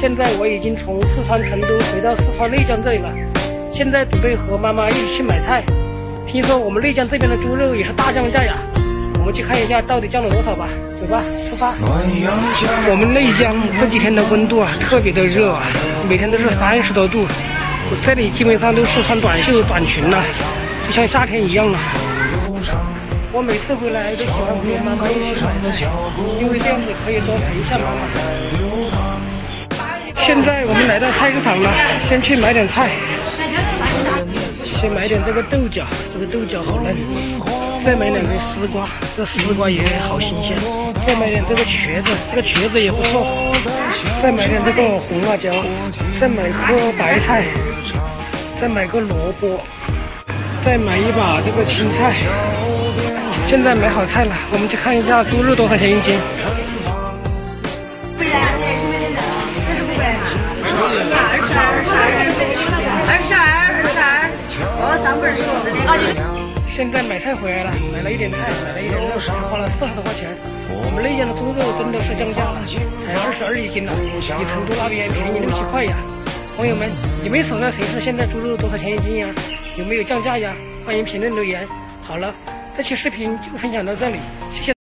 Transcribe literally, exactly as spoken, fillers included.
现在我已经从四川成都回到四川内江这里了，现在准备和妈妈一起去买菜。听说我们内江这边的猪肉也是大降价呀，我们去看一下到底降了多少吧。走吧，出发。我们内江这几天的温度啊特别的热啊，每天都是三十多度，我这里基本上都是穿短袖短裙了，就像夏天一样了。我每次回来都喜欢和妈妈一起买菜，因为这样子可以多陪一下妈妈。现在我们来到菜市场了，先去买点菜。先买点这个豆角，这个豆角好嫩。再买两根丝瓜，这丝瓜也好新鲜。再买点这个瘸子，这个瘸子也不错。再买点这个红辣椒，再买颗白菜，再买个萝卜，再买一把这个青菜。现在买好菜了，我们去看一下猪肉多少钱一斤。 二十二，二十二，哦，三本是我的那个。 现在买菜回来了，买了一点菜，买了一点肉，花了四十多块钱。我们内江的猪肉真的是降价了，才二十二一斤了，比成都那边便宜六七块呀。朋友们，你们所在城市现在猪肉多少钱一斤呀？有没有降价呀？欢迎评论留言。好了，这期视频就分享到这里，谢谢。